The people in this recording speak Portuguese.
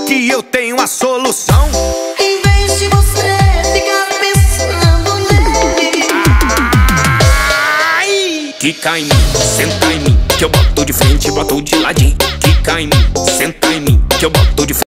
que eu tenho a solução. Em vez de você ficar pensando nele, Ai! Quica em mim, senta em mim, que eu boto de frente e boto de ladinho. Quica em mim, senta em mim, que eu boto de frente.